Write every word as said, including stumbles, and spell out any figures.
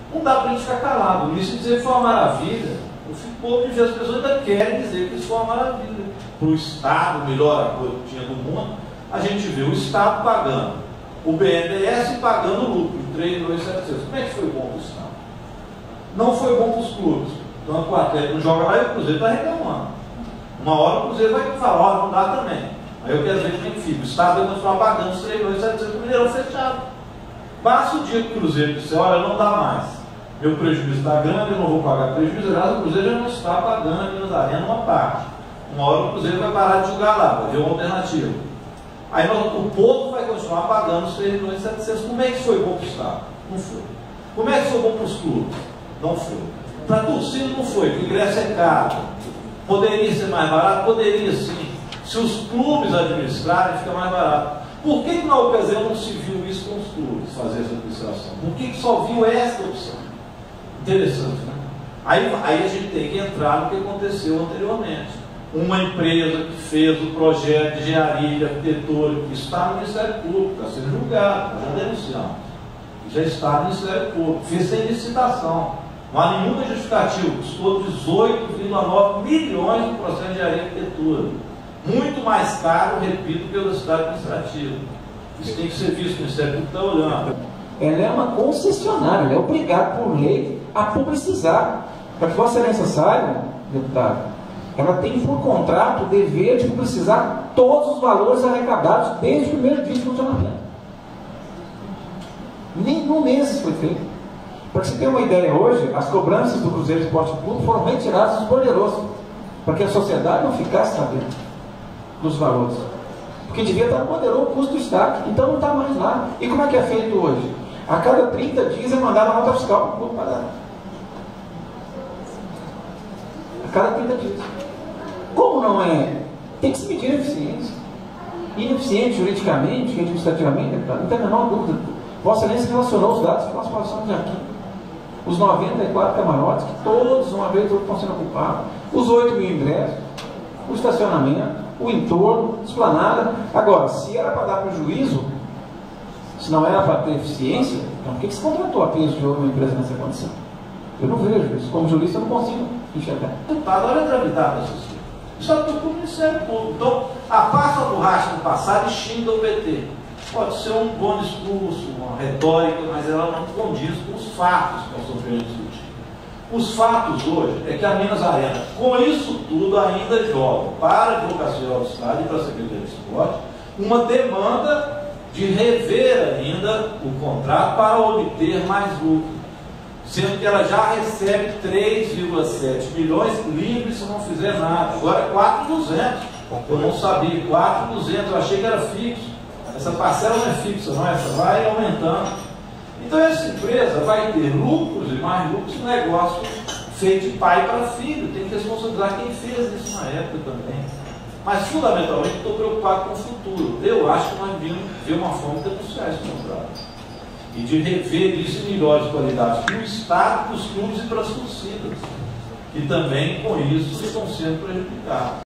Não dá para a gente ficar calado. Isso dizer que foi uma maravilha. Eu fico pouco de ver as pessoas ainda querem dizer que isso foi uma maravilha. Para o Estado, melhor coisa que tinha do mundo, a gente vê o Estado pagando, o B N D E S pagando lucro, três milhões e setecentos. Como é que foi bom para o Estado? Não foi bom para os clubes. Então o Atlético não joga lá e o Cruzeiro está reclamando. Uma hora o Cruzeiro vai falar, ó, não dá também. Aí eu quero ver como é que fica. O Estado vai continuar pagando os três milhões e setecentos, o Mineirão fechado. Passa o dia que o Cruzeiro disser, olha, não dá mais. Meu prejuízo está grande, eu não vou pagar prejuízo. Aliás, o Cruzeiro já não está pagando, nos daria uma parte. Uma hora o Cruzeiro vai parar de jogar lá, vai ver uma alternativa. Aí nós, o povo vai continuar pagando os três milhões e setecentos. Como é que foi bom para o Estado? Não foi. Como é que foi bom para os clubes? Não foi. Para a torcida não foi, porque o ingresso é caro. Poderia ser mais barato? Poderia sim. Se os clubes administrarem, fica mais barato. Por que, que na ocasião não se viu isso com os clubes, fazer essa administração? Por que, que só viu essa opção? Interessante, né? Aí, aí a gente tem que entrar no que aconteceu anteriormente. Uma empresa que fez o projeto de engenharia e arquitetura, que está no Ministério Público, está sendo julgado, está denunciando, já está no Ministério Público, fez sem licitação, não há nenhuma justificativa, custou dezoito vírgula nove milhões no processo de engenharia e arquitetura, muito mais caro, repito, que o da cidade administrativa. Isso tem que ser visto, o Ministério Público está olhando. Ela é uma concessionária, ela é obrigada por lei a publicizar. Para que Vossa Excelência saiba, deputado, ela tem por contrato o dever de publicizar todos os valores arrecadados desde o primeiro dia de funcionamento. Nenhum mês isso foi feito. Para você ter uma ideia, hoje, as cobranças do Cruzeiro Esporte Clube foram retiradas dos borderosos, para que a sociedade não ficasse sabendo dos valores. Porque devia estar no borderoso o custo do Estado, então não está mais lá. E como é que é feito hoje? A cada trinta dias é mandada a nota fiscal para o clube pagar. A cada trinta dias. Como não é? Tem que se medir a eficiência. Ineficiente juridicamente, administrativamente, não tem a menor dúvida. Vossa Excelência relacionou os dados que nós passamos aqui. Os noventa e quatro camarotes, que todos, uma vez ou outra, estão sendo ocupados. Os oito mil ingressos, o estacionamento, o entorno, esplanada. Agora, se era para dar prejuízo, se não era para ter eficiência, então por que se contratou a peso de ouro uma empresa nessa condição? Eu não vejo isso. Como jurista, eu não consigo enxergar. Deputado, olha a gravidade da sociedade. Isso é tudo para o Ministério Público. Então, a passa a borracha no passado e xinga o P T. Pode ser um bom discurso, uma retórica, mas ela não condiz com os fatos que nós estamos querendo discutir. Os fatos hoje é que a Minas Arena, com isso tudo, ainda joga para a Advocacia Geral do Estado e para a Secretaria de Esporte uma demanda de rever ainda o contrato para obter mais lucro, sendo que ela já recebe três vírgula sete milhões livres se não fizer nada. Agora é quatro mil e duzentos. Eu não sabia, quatro mil e duzentos, eu achei que era fixo. Essa parcela não é fixa, não, essa vai aumentando. Então essa empresa vai ter lucros e mais lucros no negócio feito de pai para filho. Tem que responsabilizar quem fez isso na época também. Mas fundamentalmente estou preocupado com o futuro. Eu acho que nós devíamos ver uma forma de denunciar esse contrato e de rever isso em melhores qualidades para o Estado, para os clubes e para as torcidas, que também com isso estão sendo prejudicados.